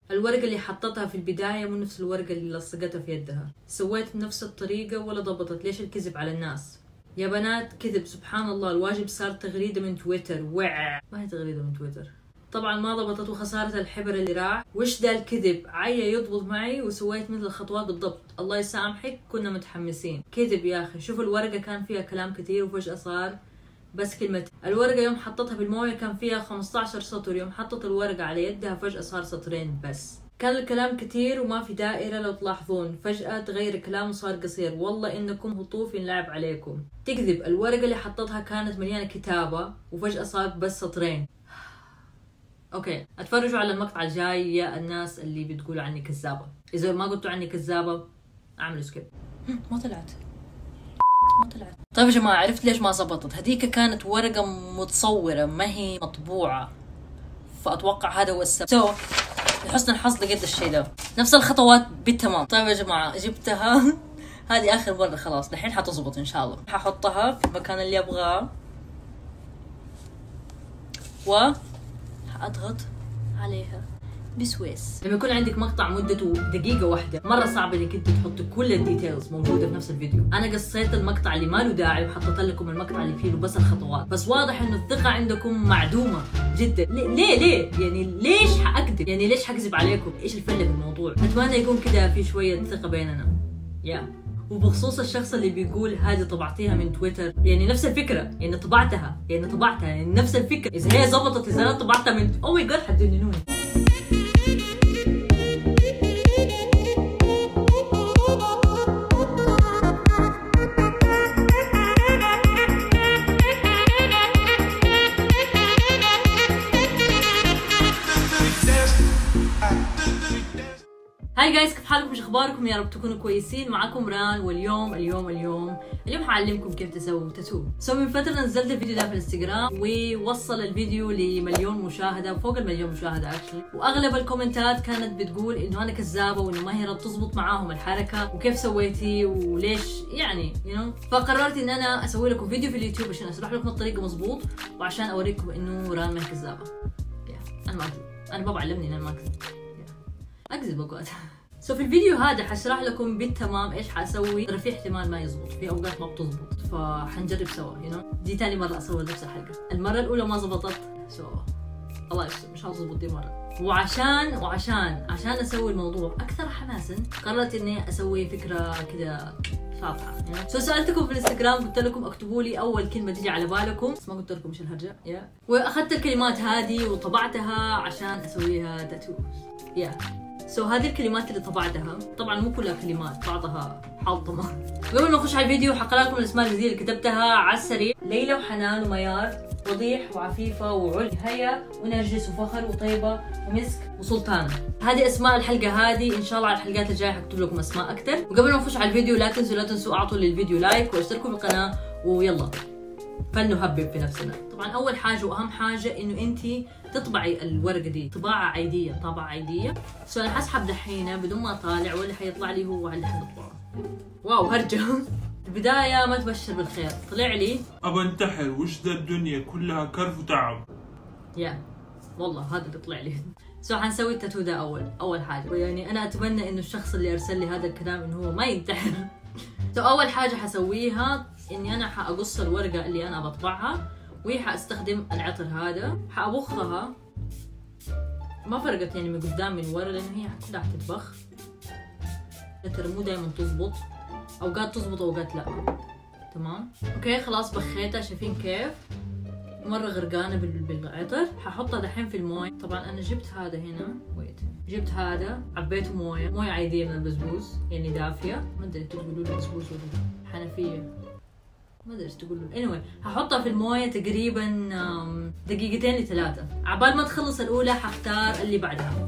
الورقة اللي حطتها في البداية مو نفس الورقة اللي لصقتها في يدها. سويت بنفس الطريقة ولا ضبطت. ليش الكذب على الناس يا بنات؟ كذب سبحان الله. الواجب صار تغريدة من تويتر. ما هي تغريدة من تويتر. طبعا ما ضبطت وخسارة الحبر اللي راح. وش ذا الكذب؟ عيا يضبط معي وسويت مثل الخطوات بالضبط. الله يسامحك كنا متحمسين. كذب يا اخي. شوفوا الورقة كان فيها كلام كثير وفجأة صار بس كلمة. الورقة يوم حطتها بالموية كان فيها 15 سطر، يوم حطت الورقة على يدها فجأة صار سطرين بس. كان الكلام كتير وما في دائرة لو تلاحظون. فجأة تغير الكلام وصار قصير. والله انكم هطوف ينلعب عليكم. تكذب. الورقة اللي حطتها كانت مليانة كتابة وفجأة صار بس سطرين. اوكي، اتفرجوا على المقطع الجاي يا الناس اللي بتقولوا عني كذابة. اذا ما قلتوا عني كذابة اعملوا سكيب. ما طلعت. طيب يا جماعة، عرفت ليش ما زبطت. هذيك كانت ورقة متصورة ما هي مطبوعة، فأتوقع هذا هو السبب. لحسن الحظ لقيت الشيء ده نفس الخطوات بالتمام. طيب يا جماعة، جبتها هذه آخر مرة خلاص. الحين حتزبط إن شاء الله. ححطها في المكان اللي أبغاه وحأضغط عليها بسويس. لما يكون عندك مقطع مدته دقيقة واحدة مرة صعب انك انت تحط كل الديتيلز موجودة في نفس الفيديو. انا قصيت المقطع اللي ما له داعي وحطيت لكم المقطع اللي فيه له بس الخطوات. بس واضح انه الثقة عندكم معدومة جدا. ليه يعني ليش حأكذب؟ يعني ليش حكذب عليكم؟ ايش الفلة في الموضوع؟ اتمنى يكون كذا في شوية ثقة بيننا. وبخصوص الشخص اللي بيقول هذه طبعتيها من تويتر، يعني نفس الفكرة. يعني طبعتها يعني نفس الفكرة. اذا هي زبطت، اذا انا طبعتها من او ماي جاد حتجننوني. هاي جايز، كيف حالكم؟ ايش اخباركم؟ يا رب تكونوا كويسين. معكم ران، واليوم حعلمكم كيف تسووا تاتو. من فتره نزلت الفيديو ده في الانستغرام ووصل الفيديو لمليون مشاهده، فوق المليون مشاهده اكشلي. واغلب الكومنتات كانت بتقول انه انا كذابه وانه ما هي تزبط معاهم الحركه وكيف سويتي وليش يعني فقررت ان انا اسوي لكم فيديو في اليوتيوب عشان اشرح لكم الطريقه مظبوط وعشان اوريكم انه ران ما هي كذابه. انا ما اكذب. انا بابا علمني ان انا ما اكذب. اكذب اوقات. في الفيديو هذا حشرح لكم بالتمام ايش حاسوي. ترى في احتمال ما يزبط، في اوقات ما بتزبط، فحنجرب سوا. دي تاني مره اصور نفس الحلقه. المره الاولى ما زبطت، الله يستر مش هتزبط دي مره. وعشان اسوي الموضوع اكثر حماسا قررت اني اسوي فكره كذا فاضحه. سالتكم في الانستغرام، قلت لكم اكتبوا لي اول كلمه تجي على بالكم، بس ما قلت لكم ايش الهرجه. واخذت الكلمات هذه وطبعتها عشان اسويها تاتو. هذه الكلمات اللي طبعتها طبعا مو كلها كلمات، بعضها حاطمه. قبل ما نخش على الفيديو حقرا لكم الاسماء الجديده اللي كتبتها على السريع. ليلى وحنان وميار، وضيح وعفيفه وعل، هيا ونرجس وفخر وطيبه ومسك وسلطانه. هذه اسماء الحلقه هذه. ان شاء الله على الحلقات الجايه حكتب لكم اسماء اكثر. وقبل ما نخش على الفيديو لا تنسوا اعطوا للفيديو لايك واشتركوا بالقناه ويلا فلنهبب في نفسنا. طبعا اول حاجه واهم حاجه انه انت تطبعي الورقه دي طباعه عاديه. انا حسحب دحين بدون ما اطالع ولا حيطلع لي هو اللي حنطبعه. واو هرجه. البدايه ما تبشر بالخير. طلع لي ابى انتحر، وش ذا الدنيا كلها كرف وتعب. والله هذا اللي طلع لي. حنسوي التاتو ده اول حاجه. يعني انا اتمنى انه الشخص اللي ارسل لي هذا الكلام انه هو ما ينتحر. اول حاجه حسويها اني انا حاقص الورقه اللي انا بطبعها، وهي حاستخدم العطر هذا. حابخها، ما فرقت يعني من قدام من ورا لانه هي كلها حتتبخ. ترى مو دائما تزبط، اوقات تزبط اوقات لا. تمام اوكي خلاص بخيتها. شايفين كيف مره غرقانه بالعطر. ححطها دحين في المويه. طبعا انا جبت هذا هنا، جبت هذا عبيته مويه عاديه من البسبوس يعني دافيه. ما ادري تقولوا له بسبوس ولا حنفيه، ما ادري ايش تقولوا. anyway ححطها في المويه تقريبا 2 ل3 عبال ما تخلص الاولى. حختار اللي بعدها.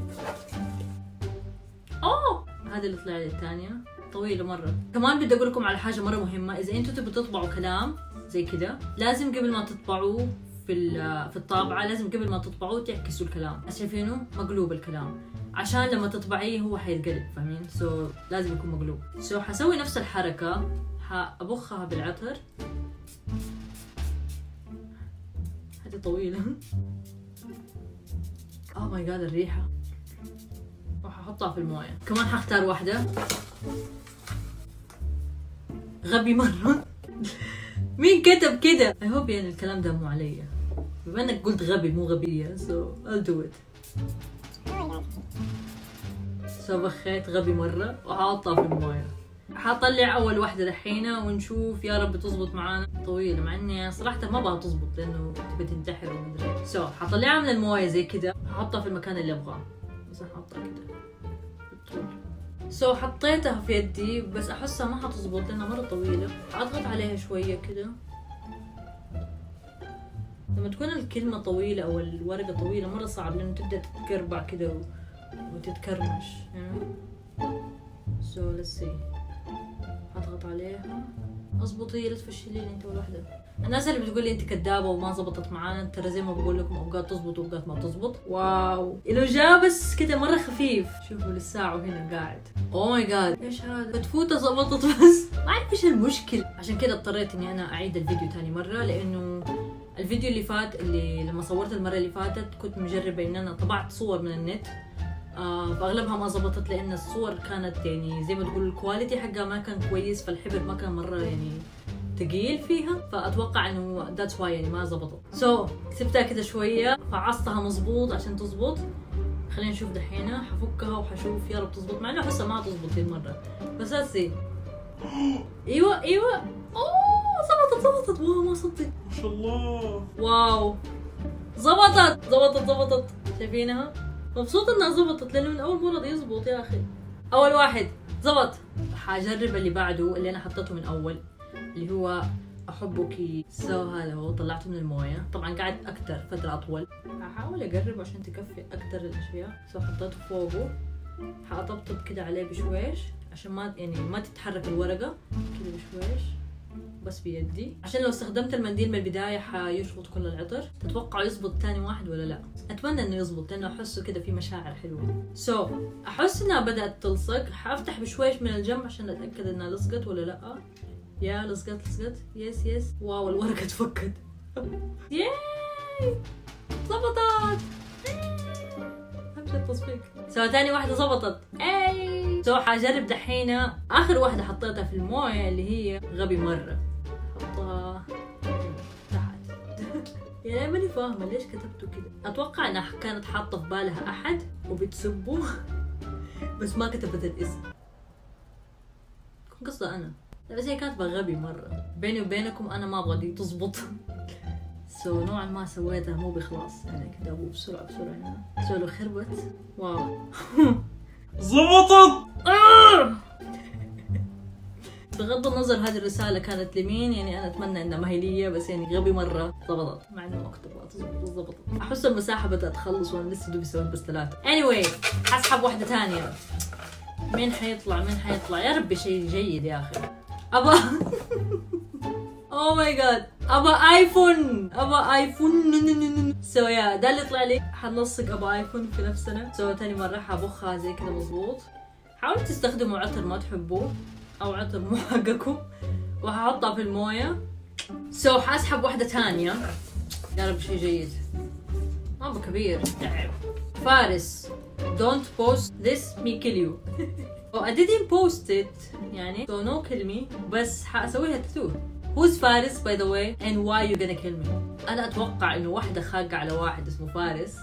هذه اللي طلع لي الثانيه طويله مره. كمان بدي اقول لكم على حاجه مره مهمه. اذا انتم تبوا تطبعوا كلام زي كذا لازم قبل ما تطبعوه في الطابعه، لازم قبل ما تطبعوه تعكسوا الكلام. شايفينه مقلوب الكلام عشان لما تطبعيه هو حيتقلب، فاهمين؟ لازم يكون مقلوب. حسوي نفس الحركه، حابخها بالعطر. هذه طويله. ماي جاد الريحه. وححطها في المويه. كمان حختار واحدة غبي مرة. مين كتب كده؟ I hope يعني الكلام ده مو عليا، بما انك قلت غبي مو غبية so I'll do it. بخيت غبي مرة وحاطها في المويه. حطلع اول واحدة دحينة ونشوف يا رب تزبط معانا. طويلة مع اني صراحة ما بها تزبط لانه تبي تنتحر ومدري. حطلعها من المويه زي كده، ححطها في المكان اللي ابغاه. بس حطها كده بالطول. حطيتها في يدي بس احسها ما حتزبط لانها مرة طويلة. اضغط عليها شوية كده. لما تكون الكلمة طويلة او الورقة طويلة مرة صعب لانه تبدأ تتكربع كده وتتكرمش. let's see. اضغط عليها. اضبطي، لا تفشليني انت ولا وحده. الناس اللي بتقول لي انت كدابه وما زبطت معانا، ترى زي ما بقول لكم اوقات تزبط واوقات ما تزبط. واو انه جاء بس كده مره خفيف. شوفوا للساعه هنا قاعد. اوه ماي جاد ايش هذا؟ بتفوته زبطت بس ما اعرف ايش المشكله. عشان كده اضطريت اني انا اعيد الفيديو ثاني مره، لانه الفيديو اللي فات اللي لما صورت المره اللي فاتت كنت مجربه ان انا طبعت صور من النت. فاغلبها ما زبطت لان الصور كانت يعني زي ما تقول الكواليتي حقها ما كان كويس، فالحبر ما كان مره يعني ثقيل فيها، فاتوقع انه ذاتس واي يعني ما زبطت. سبتها كده شويه، فعصتها مزبوط عشان تزبط. خلينا نشوف دحين، حفكها وحشوف يا رب تزبط، مع انه احسها ما تزبط دي المره بس هسي. ايوه اوه زبطت واو ما صدق ما شاء الله. واو زبطت شايفينها؟ مبسوطة انها زبطت لانه من اول مرة يزبط يا اخي. اول واحد زبط. حجرب اللي بعده اللي انا حطيته من اول اللي هو احبك. هذا هو طلعته من المويه، طبعا قعد اكثر فترة اطول. هحاول اقرب عشان تكفي اكثر الاشياء. حطيته فوقه، حاطبطب كده عليه بشويش عشان ما تتحرك الورقة كده بشويش بس بيدي، عشان لو استخدمت المنديل من البداية حيشفط كل العطر. تتوقعوا يزبط ثاني واحد ولا لا؟ اتمنى انه يزبط لانه احسه كده في مشاعر حلوة. احس انها بدأت تلصق. حافتح بشويش من الجنب عشان اتأكد انها لصقت ولا لا. يا لصقت يس واو الورقة تفكت. ياي زبطت. التصفيق. ثاني واحدة زبطت. حجرب دحين اخر واحدة حطيتها في المويه اللي هي غبي مرة. حطها تحت. يعني ماني فاهمة ليش كتبته كده. اتوقع انها كانت حاطة في بالها احد وبتسبه بس ما كتبت الاسم. كنت قصدها انا. لا بس هي كاتبة غبي مرة. بيني وبينكم انا ما ابغى دي تزبط. نوعا ما سويتها مو بخلاص يعني كده ابو بسرعة هنا. لو خربت واو زبطت. بغض النظر هذه الرسالة كانت لمين، يعني انا اتمنى انها ما هي لي، بس يعني غبي مرة زبطت، مع انه ما كنت ابغى تزبط. احس المساحة بدأت تخلص وانا لسه دوبي سويت بس 3. anyway حسحب واحدة ثانية. مين حيطلع يا ربي شيء جيد يا اخي. ابا اوه ماي جاد ابا ايفون يا ده اللي طلع لي. حنلصق ابا ايفون في نفسنا. ثاني مرة حبخها زي كده مظبوط. حاولوا تستخدموا عطر ما تحبوه او عطر مو حقكم، وححطها في المويه. حاسحب واحدة ثانية يا رب شيء جيد. ابا كبير تعب. فارس don't post this me kill you. I didn't post it يعني no kill me، بس حاسويها تاتو. Who's فارس by the way and why you gonna kill me؟ أنا أتوقع إنه واحدة خاقة على واحد اسمه فارس.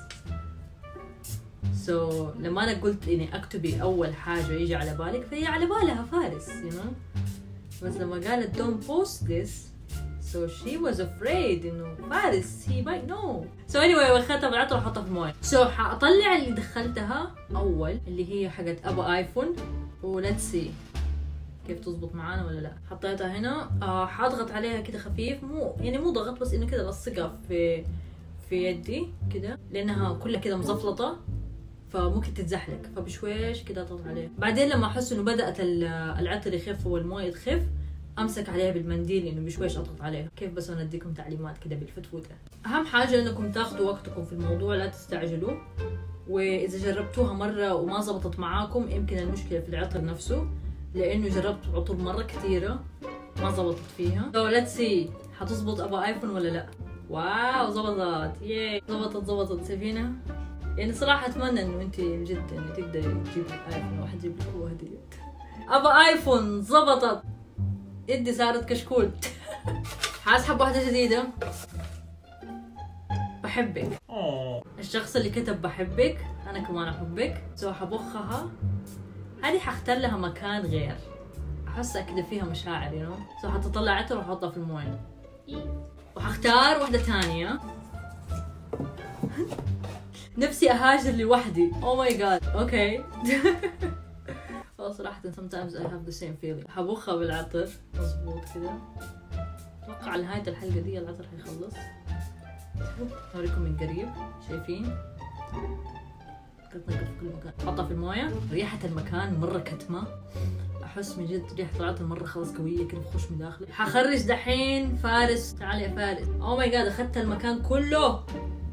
لما أنا قلت إني أكتبي أول حاجة يجي على بالك فهي على بالها فارس you know؟ بس لما قالت don't post this she was afraid إنه فارس he might know. anyway واخدتها بالعطر وحطها في المويه. حأطلع اللي دخلتها أول اللي هي حقت أبا آيفون let's see كيف تزبط معانا ولا لا. حطيتها هنا. حاضغط عليها كده خفيف، مو ضغط بس انه كده لصقها في يدي كده لانها كلها كده مزفلطه فممكن تتزحلق، فبشويش كده اضغط عليها. بعدين لما احس انه بدات العطر يخف والمويه تخف امسك عليها بالمنديل انه بشويش اضغط عليها. كيف بس انا اديكم تعليمات كده بالفتفوته. اهم حاجه انكم تاخذوا وقتكم في الموضوع، لا تستعجلوا. واذا جربتوها مره وما زبطت معاكم يمكن المشكله في العطر نفسه، لانه جربت عطور مره كثيره ما زبطت فيها. let's see حتزبط ابا ايفون ولا لا. واو زبطت. ياي زبطت. شايفينها يعني صراحة اتمنى انه انت جد يعني تقدري تجيبي ايفون او حد يجيب لك هو هدية. ابى ايفون زبطت. يدي صارت كشكول. حاسحب واحدة جديدة. بحبك. الشخص اللي كتب بحبك انا كمان احبك، سو حبخها. هذه حختار لها مكان غير، احسها كده فيها مشاعر سو حتطلع عطر واحطها في المويه. وحختار واحدة ثانية. نفسي اهاجر لوحدي. او ماي جاد. اوكي. صراحة sometimes I have the same feeling. حبخها بالعطر مظبوط كده. اتوقع على نهاية الحلقة دي العطر حيخلص. اوريكم من قريب. شايفين؟ تنقط في كل مكان. حطها في المويه. ريحة المكان مرة كتمة. احس من جد ريحة العطر مرة خلاص قوية كده بخش من داخلي. حخرج دحين فارس. تعال يا فارس. او ماي جاد اخذت المكان كله.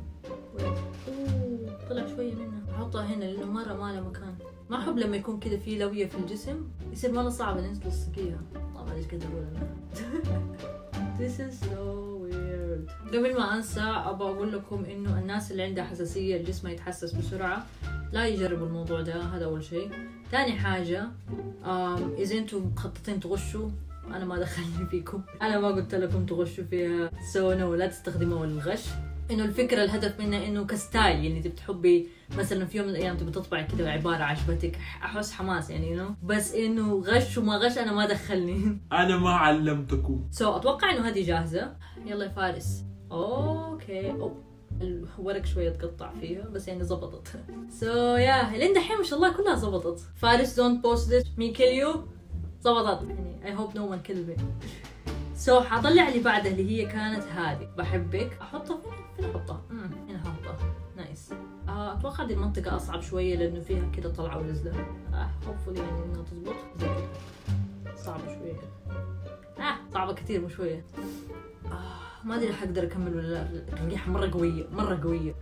طلع شوية منها. احطها هنا لانه مرة ما له مكان. ما احب لما يكون كده في لوية في الجسم يصير مرة صعب ان انت تلصقيها. طبعا ايش كده اقول انا. This is so weird. قبل ما انسى ابغى اقول لكم انه الناس اللي عندها حساسية الجسم يتحسس بسرعة لا يجربوا الموضوع ده. هذا اول شيء. ثاني حاجة اذا انتم مخططين تغشوا انا ما دخلني فيكم. انا ما قلت لكم تغشوا فيها. سو نو لا تستخدموا الغش. انه الفكرة الهدف منها انه كستايل يعني تبي تحبي مثلا في يوم من الايام تبي تطبعي كده عبارة عجبتك احس حماس يعني بس انه غش وما غش انا ما دخلني. انا ما علمتكم. اتوقع انه هذه جاهزة. يلا يا فارس. اوكي. الورق شوية تقطع فيها بس يعني زبطت. يا لين دحين ما شاء الله كلها زبطت. فارس don't post this me kill you. زبطت يعني I hope no one kill me. حطلع اللي بعدها اللي هي كانت هذه بحبك. احطها فين احطها؟ هنا حطها. نايس. اتوقع دي المنطقة اصعب شوية لانه فيها كده طلعة ونزلة. hopefully يعني انها تزبط زي كده. صعبة شوية. صعبة كثير مو شوية. ما ادري حقدر اكمل ولا لا. الريحة مرة قوية مرة قوية.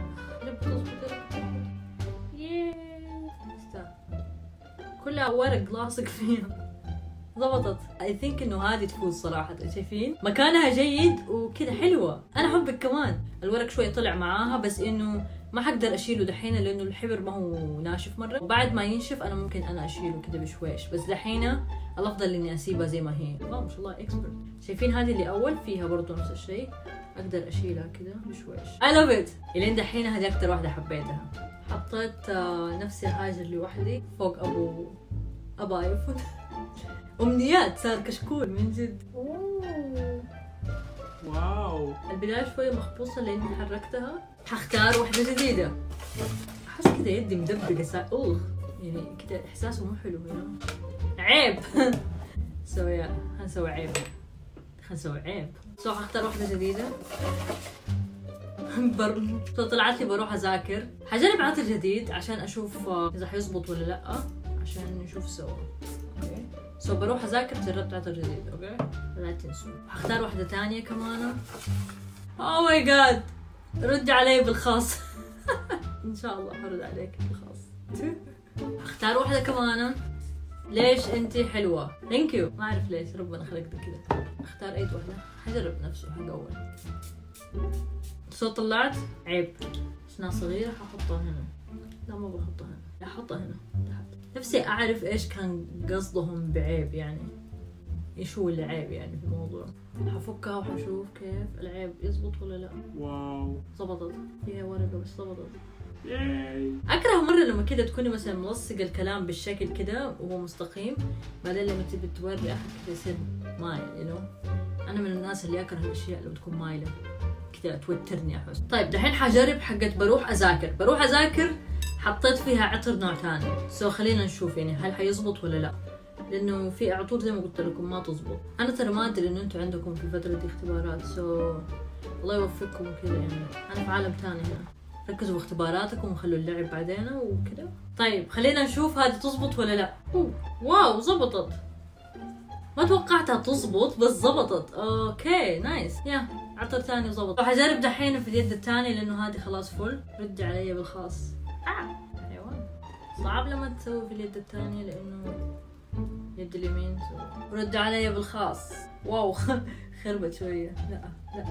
كلها ورق لاصق فيها. ضبطت. I think انه هذه تفوز صراحة. شايفين؟ مكانها جيد وكذا حلوة. انا احبك كمان. الورق شوية طلع معاها بس انه ما حقدر اشيله دحين لانه الحبر ما هو ناشف مرة. وبعد ما ينشف انا ممكن انا اشيله كذا بشويش بس دحين الافضل اني اسيبها زي ما هي. ما شاء الله اكسبرت. شايفين هذه اللي اول فيها برضو نفس الشيء. اقدر اشيلها كذا بشويش. I love it. الين دحين هذه اكثر واحدة حبيتها. حطيت نفسي هاجر لوحدي فوق ابا ايفون. امنيات صار كشكول من جد. واو. البداية شوية مخبوصة لاني حركتها. حختار واحدة جديدة. احس كذا يدي مدبقة يعني كذا احساسه مو حلو هنا. عيب. هنسوي عيب. حختار واحدة جديدة. طلعت لي بروح اذاكر. حجرب عطر جديد عشان اشوف اذا حيزبط ولا لا عشان نشوف سوا. اوكي. بروح اذاكر جربت عطر جديد. اوكي. لا تنسوا. حختار واحدة ثانية كمان. او ماي جاد. رد علي بالخاص. ان شاء الله حرد عليك بالخاص. حختار واحدة كمان. ليش انتي حلوة؟ ثانك يو. ما اعرف ليش ربنا خلقتك كذا. اختار اي واحدة. حجرب نفسه حق اول. طلعت عيب. عشان صغيرة ححطها هنا. لا ما بحطها هنا. احطها هنا تحت. نفسي اعرف ايش كان قصدهم بعيب يعني. ايش هو العيب يعني في الموضوع. حفكها وحشوف كيف العيب يزبط ولا لا. واو. زبطت. فيها ورقة بس زبطت. ياي. اكره مرة لما كده تكوني مثلا ملصقة الكلام بالشكل كده وهو مستقيم بعدين لما تبي توري احد كده يصير مايل انا من الناس اللي اكره الاشياء لما تكون مايلة كده توترني احس. طيب دحين حجرب حقت بروح اذاكر. حطيت فيها عطر نوع ثاني. خلينا نشوف يعني هل حيزبط ولا لا لانه في عطور زي ما قلت لكم ما تزبط. انا ترى ما ادري انه انتم عندكم في الفترة دي اختبارات. الله يوفقكم كذا يعني. انا في عالم ثاني هنا. ركزوا في اختباراتكم وخلوا اللعب بعدين وكذا. طيب خلينا نشوف هذه تزبط ولا لا. واو زبطت. ما توقعتها تزبط بس زبطت. اوكي نايس. عطر ثاني وزبط. حجرب دحين في اليد الثانية لانه هذه خلاص فل. رد علي بالخاص. حيوان. صعب لما تسوي في اليد الثانية لانه يد اليمين. رد علي بالخاص. واو. خربت شوية. لا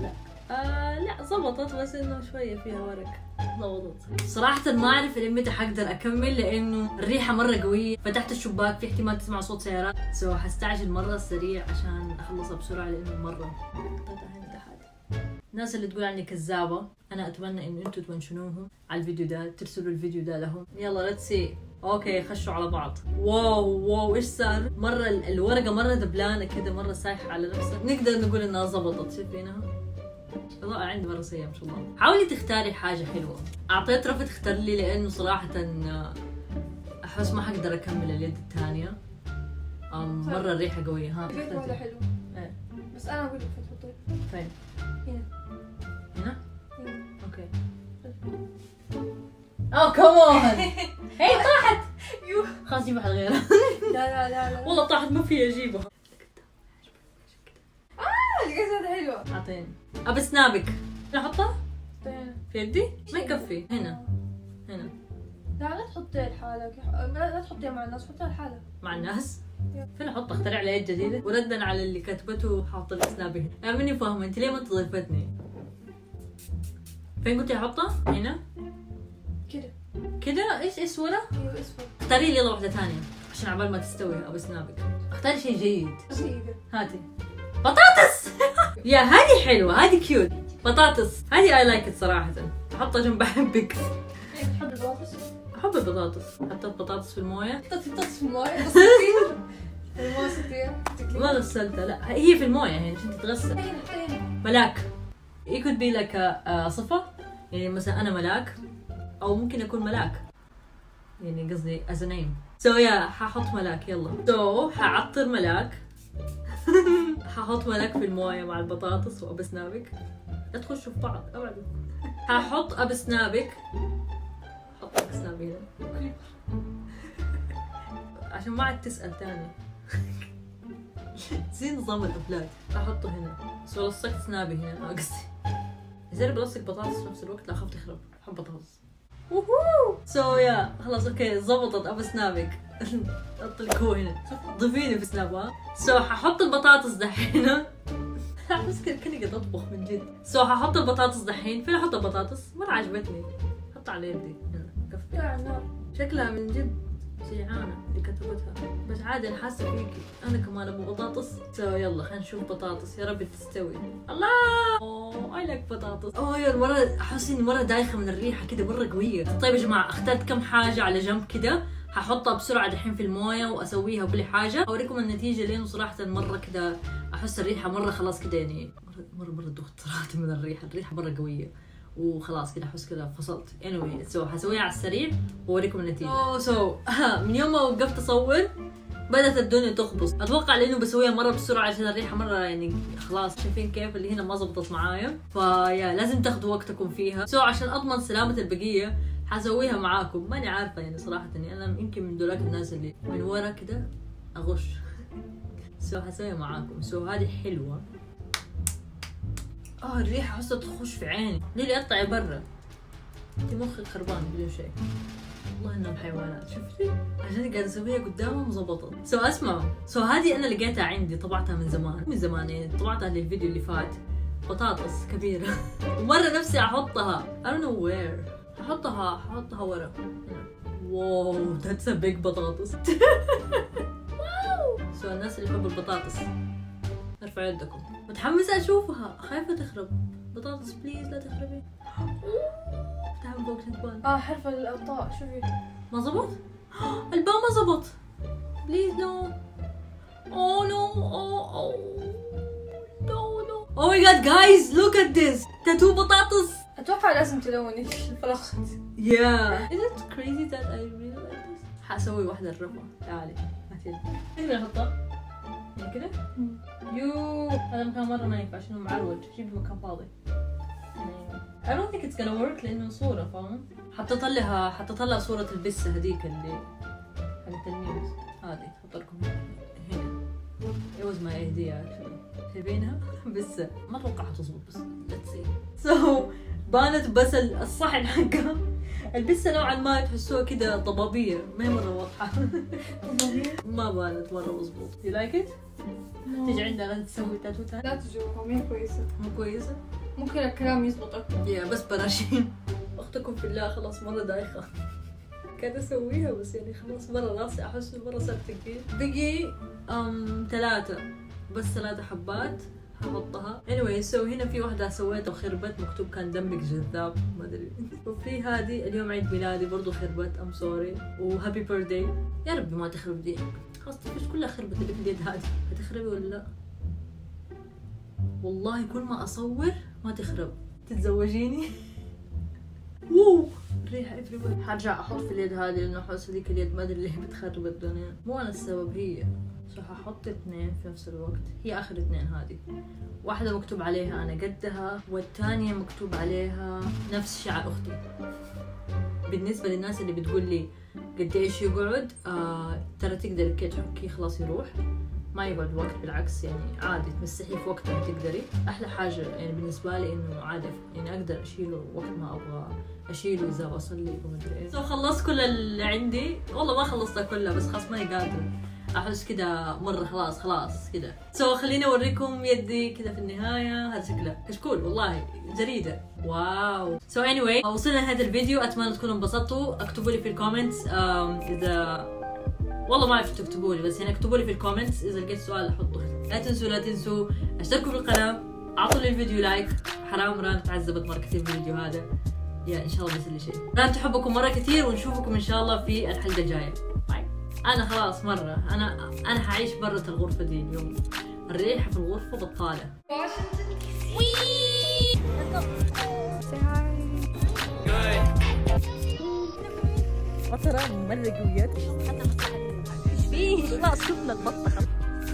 لا زبطت، بس انه شوية فيها ورق. ضبطت. صراحة ما اعرف الى متى حقدر اكمل لانه الريحة مرة قوية، فتحت الشباك في احتمال تسمع صوت سيارات، حستعجل مرة سريع عشان اخلصها بسرعة لانه مرة الناس اللي تقول عني كذابة انا اتمنى انه انتم تمنشنوهم على الفيديو ده، ترسلوا الفيديو ده لهم. يلا ليتس سي. اوكي خشوا على بعض. واو ايش صار؟ مرة الورقة مرة دبلانة كده، مرة سايحة على نفسها. نقدر نقول انها زبطت. شايفينها؟ الإضاءة عندي مرة سيئة ما شاء الله. حاولي تختاري حاجة حلوة. أعطيت رفض اختار لي لأنه صراحة أحس ما حقدر أكمل اليد الثانية. مرة الريحة قوية. ها لقيت واحدة حلوة. إيه. بس أنا أقول لك تحطي. فين؟ هنا. هنا؟ أوكي. أوه كمون. هي طاحت. خلاص جيب واحدة غيرها. لا والله طاحت ما في أجيبها. لقيت واحدة حلوة. أعطيني. أبي سنابك. أحطها؟ هنا. في يدي؟ ما يكفي. هنا. لا تحطيها لحالك، لا تحطيها مع الناس، حطيها لحالك. مع الناس؟ فين احط؟ اخترع لي يد جديده؟ وردا على اللي كتبته حاط الاسناب هنا. انا ماني فاهمه انت ليه ما تضيفتني؟ فين قلتي احطها؟ هنا؟ كده ايش اسود؟ ايوه اسود. اختاري لي يلا واحده ثانيه عشان عبال ما تستوي ابو سنابك. اختاري شيء جيد. هاتي بطاطس. يا هذه حلوه، هذه كيوت. بطاطس هذه اي لايك صراحه. احطها جنب بحبك. تحب البطاطس؟ احب البطاطس. حطيت بطاطس في المويه. حطيت بطاطس في المويه بس كثير. المويه كثير. ما غسلتها، لا هي في المويه يعني عشان تتغسل. ملاك. it could be like صفة، يعني مثلا أنا ملاك أو ممكن أكون ملاك، يعني قصدي as a name. ححط ملاك. يلا حعطر ملاك. ححط ملاك في المويه مع البطاطس وأبو سنابك. لا تخشوا في بعض أبدا. ححط أبو سنابك. حط أبو سنابك هنا عشان ما عاد تسأل تاني. زي نظام الأفلات. ححطه هنا. بس لصقت سنابي هنا. قصدي إذا بلصق بطاطس في نفس الوقت لا أخاف تخرب. أحب بطاطس. ووهو. خلاص اوكي زبطت ابو سنابك. حط لك هو هنا. ضيفيني في سناب. ححط البطاطس دحين. بس كاني قاعد اطبخ من جد. ححط البطاطس دحين. فين احط البطاطس؟ مرة عجبتني. حطها على يدي هنا. كفي. شكلها من جد جيعانة اللي كتبتها، بس عادي انا حاسة فيكي. انا كمان ابو بطاطس. يلا خلينا نشوف بطاطس. يا رب تستوي. الله. اي لايك بطاطس. يا مرة احس اني مرة دايخة من الريحة كده مرة قوية. طيب يا جماعة اخترت كم حاجة على جنب كده، ححطها بسرعة دحين في الموية واسويها بكل حاجة. اوريكم النتيجة لانه صراحة مرة كده احس الريحة مرة خلاص كده، يعني مرة دخت صراحة من الريحة مرة قوية وخلاص كده احس كده فصلت. anyway حسويها على السريع واوريكم النتيجة. من يوم ما وقفت اصور بدأت الدنيا تخبص. اتوقع لانه بسويها مرة بسرعة عشان الريحة مرة يعني خلاص. شايفين كيف اللي هنا ما زبطت معايا؟ لازم تاخذوا وقتكم فيها. عشان اضمن سلامة البقية حسويها معاكم. ماني عارفة يعني صراحة، يعني انا يمكن من دولات الناس اللي من ورا كده اغش. حسويها معاكم. هذه حلوة. الريحة حاسة تخش في عيني. ليه اطلعي برا؟ انت مخك خربان بدون شيء. والله انهم حيوانات. شفتي؟ عشان قاعدة اسويها قدامهم زبطت. اسمعوا. هذه انا لقيتها عندي، طبعتها من زمان يعني طبعتها للفيديو اللي فات. بطاطس كبيرة. ومرة نفسي احطها I don't know where. احطها ورا. واو that's a big بطاطس. واو. الناس اللي يحبوا البطاطس ارفعوا يدكم. متحمسة اشوفها. خايفة تخرب. بطاطس بليز لا تخربي. تعال فوق تبان. حرف الطاء شوفي. ما زبط؟ الباء ما زبط. بليز نو. نو. Oh my god guys look at this. تاتو بطاطس. اتوقع لازم تلوني الفراغات. Yeah. Is it crazy that I really like this? حاسوي واحدة الرفع. تعالي. هاتي. هنا احطها. يعني كده؟ هذا مكان مرة ما ينفع عشان معروج. جيبي مكان فاضي. I don't think it's gonna work لأنه صورة فاهم؟ حطيت لها صورة البسة هذيك اللي حقت الميمز. هذه حط لكم هنا. It was my idea actually. شايفينها؟ بسة. ما أتوقع حتزبط بس let's see. بانت بس الصحن حقها. البسة نوعا ما تحسوها كده ضبابية، ما هي مرة واضحة. ما بانت مرة مظبوط. You like it؟ تيجي عندنا تسوي تاتو تاني؟ لا تجوها مو كويسة. مو كويسة؟ ممكن الكلام يزبطك. يا بس براشين. اختكم في الله خلاص مرة دايخة. كاد اسويها بس يعني خلاص مرة راسي احس مرة صار ثقيل. بقي 3 بس 3 حبات هحطها. anyway so هنا في واحدة سويتها خربت مكتوب كان دمك جذاب ما ادري. وفي هذه اليوم عيد ميلادي برضو خربت I'm sorry وهابي بيرثداي. يا ربي ما تخرب دي خلاص تفش كلها خربت اللي في اليد هذه. هتخربي ولا لا؟ والله كل ما اصور ما تخرب. تتزوجيني؟ ووو الريحة everywhere. حرجع احط في اليد هذه لانه احس هذيك اليد ما ادري ليه بتخرب الدنيا. مو انا السبب هي. ححط 2 في نفس الوقت. هي اخر 2 هذه. واحدة مكتوب عليها انا قدها والثانية مكتوب عليها نفس شعر اختي. بالنسبة للناس اللي بتقول لي قد ايش يقعد ترى تقدري كي تحكيه خلاص يروح. ما يقعد وقت بالعكس يعني عادي تمسحيه في وقتها تقدري. احلى حاجة يعني بالنسبة لي انه عادي يعني اقدر اشيله وقت ما ابغى اشيله اذا بصلي ومدري ايش. خلصت كل اللي عندي. والله ما خلصتها كلها بس خلاص ماني قادرة. احس كده مرة خلاص كده. خليني اوريكم يدي كده في النهاية. هذا شكله كشكول والله جريدة. واو. anyway وصلنا لهذا الفيديو. اتمنى تكونوا انبسطتوا. اكتبوا لي في الكومنتس اذا والله ما عرفت تكتبوا لي بس يعني اكتبوا لي في الكومنتس اذا لقيت سؤال احطه. لا تنسوا اشتركوا في القناة. اعطوا للفيديو لايك. حرام ران تعذبت مرة كثير في الفيديو هذا. يا ان شاء الله بيصير لي شيء. ران تحبكم مرة كثير ونشوفكم ان شاء الله في الحلقة الجاية. انا خلاص مرة انا حعيش برة الغرفة دي اليوم. الريحة في الغرفة بطالة. مطرة مرة قوية. ايش فيه؟ خلاص شفنا البطة.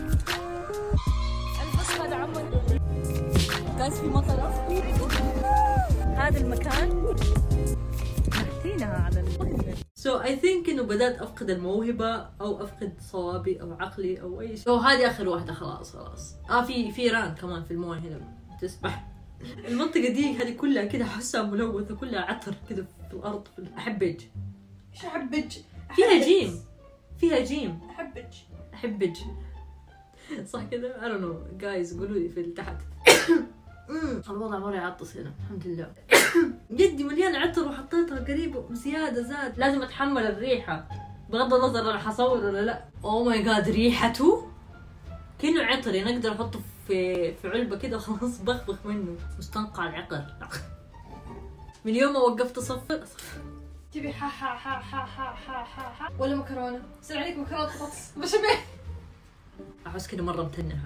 البصمة ده عمر. جايز في مطرة. هذا المكان محتينها على I think انه بدأت افقد الموهبة او افقد صوابي او عقلي او اي شيء. هذه اخر واحدة خلاص. في ران كمان في المويه هنا تسبح. المنطقة دي هذه كلها كده احسها ملوثة كلها عطر كده في الارض. احبج. ايش احبج؟ فيها جيم. احبج صح كده؟ I don't know guys قولوا لي في تحت. الوضع مرة يعطس هنا الحمد لله. يدي مليانة عطر وحطيتها قريب زيادة زاد. لازم اتحمل الريحة بغض النظر انا حصور ولا لا. اوه ماي جاد ريحته كأنه عطر يعني اقدر احطه في علبة كده خلاص بخبخ منه. مستنقع العقر. من يوم ما وقفت اصفر. تبي ها ولا مكرونة؟ يصير عليك مكرونة بطاطس بشاميل. احس كده مرة متنحة.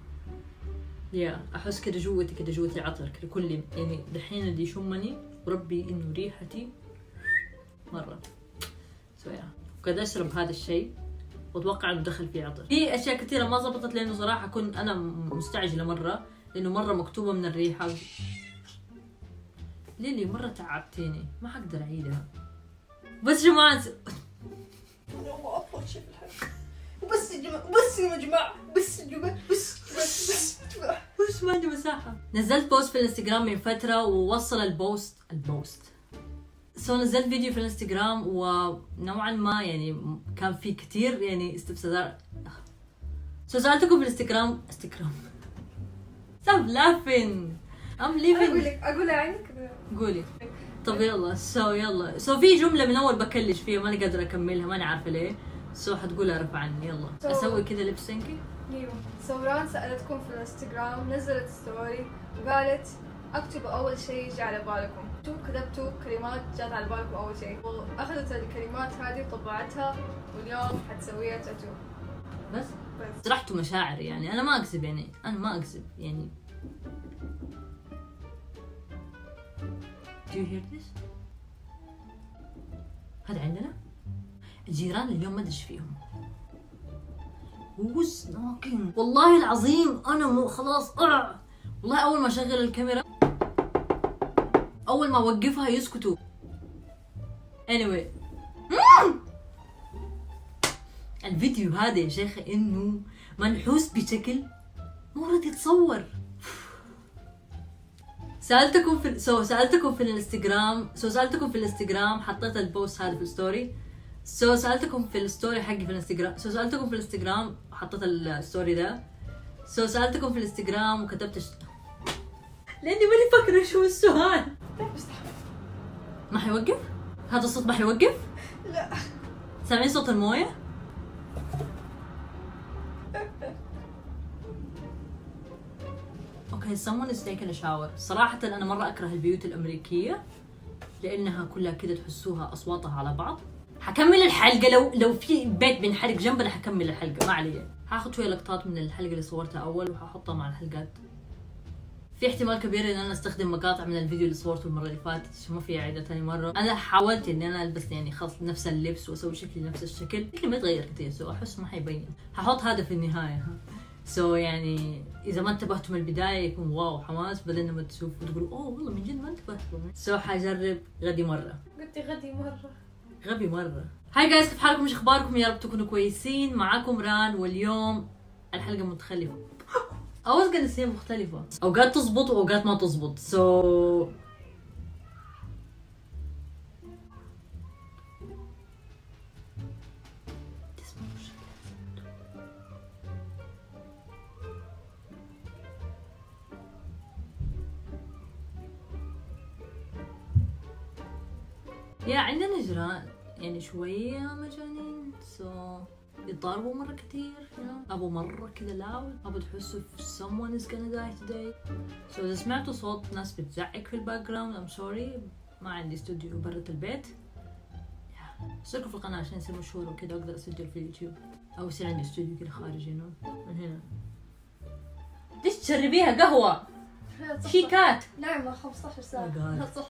احس كده جوتي عطر كده كل يعني دحين اللي يشمني وربي انه ريحتي مرة. وقد اشرب هذا الشيء واتوقع انه دخل فيه عطر. في اشياء كثيرة ما زبطت لانه صراحة كنت انا مستعجلة مرة لانه مرة مكتوبة من الريحة. ليلي مرة تعبتيني ما حقدر اعيدها. بس جماعة افضل شيء في الحياة. بس يا جماعة بس ما عندي مساحة. نزلت بوست في الانستغرام من فترة ووصل البوست نزلت فيديو في الانستغرام ونوعا ما يعني كان في كتير يعني استفسارات. سألتكم في الانستغرام stop laughing I'm leaving. اقول عنك قولي. طب يلا يلا في جملة من اول بكلش فيها ماني قادرة اكملها ماني عارفة ليه. حتقولها رفع عني. يلا اسوي كذا ليب سينكي. ايوه ران سألتكم في الانستغرام نزلت ستوري وقالت اكتبوا اول شيء جاء على بالكم. كتبتوا كلمات جات على بالكم اول شيء واخذت الكلمات هذه وطبعتها واليوم حتسويها تاتو. بس طرحتوا مشاعري يعني انا ما اكذب يعني Do you hear this؟ هذا عندنا الجيران اليوم ما ادري ايش فيهم. who's knocking؟ والله العظيم انا خلاص والله اول ما اشغل الكاميرا اول ما اوقفها يسكتوا. anyway الفيديو هذا يا شيخة انه منحوس بشكل ما ورد يتصور. سألتكم في الانستغرام حطيت البوست هذا في الستوري. سألتكم في الستوري حقي في الانستغرام. سألتكم في الانستغرام حطيت الستوري ده. سألتكم في الانستغرام وكتبت لاني ماني فاكره شو السؤال. طيب استحمل. ما حيوقف؟ هذا الصوت ما حيوقف؟ لا. سامعين صوت المويه؟ اوكي someone is taking a shower. صراحة انا مرة اكره البيوت الامريكية لانها كلها كذا تحسوها اصواتها على بعض. حكمل الحلقة لو في بيت بينحرق جنبنا حكمل الحلقة ما علي. هاخذ شوية لقطات من الحلقة اللي صورتها اول وححطها مع الحلقات. في احتمال كبير ان انا استخدم مقاطع من الفيديو اللي صورته المرة اللي فاتت عشان ما في اعادة ثاني مرة. انا حاولت اني انا البس يعني خاص نفس اللبس واسوي شكلي نفس الشكل، شكلي ما يتغير كثير سو احس ما حيبين. هحط هذا في النهاية سو يعني اذا ما انتبهتوا من البداية يكون واو حماس، بعدين لما تشوفوا تقولوا اوه والله من جد ما انتبهتوا. سو حجرب غدي مرة. قلتي غدي مرة. غبي مرة. هاي جايز كيف حالكم؟ ايش اخباركم؟ يا رب تكونوا كويسين. معاكم ران واليوم الحلقة متخلفة. I was gonna say مختلفة. اوقات تزبط واوقات ما تزبط. يا عندنا جيران يعني شوية مجانين يتضاربوا مرة كتير أبو مرة كذا لاود، أبو تحسوا someone is gonna die today. إذا سمعتوا صوت ناس بتزعق في الباك جراوند I'm sorry، ما عندي استوديو برة البيت. اشتركوا في القناة عشان يصير مشهور وكذا أقدر أسجل في اليوتيوب أو يصير عندي استوديو كذا خارجي من هنا. ليش تشربيها قهوة؟ شيكات نعم 15 ساعة. صح